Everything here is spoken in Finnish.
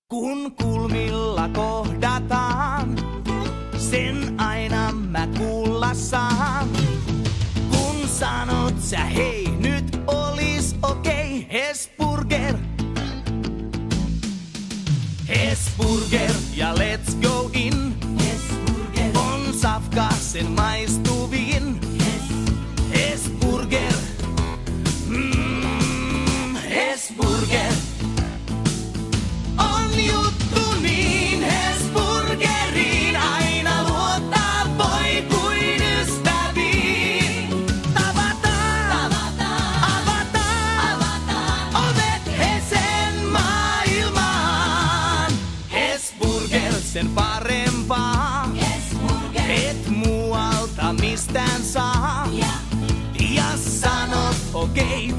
Kun kulmilla kohdataan, sen aina mä kuulla saan. Kun sanot sä hei, nyt olis okei, Hesburger. Hesburger ja let's go in. Hesburger on safka sen maistuvin. Hesburger, Hesburger. On juttu niin Hesburgeriin, aina luottaa voi kuin ystäviin. Tavataan, avataan, ovet Hesen maailmaan. Hesburger sen parempaa, et muualta mistään saa. Ja sanot okei,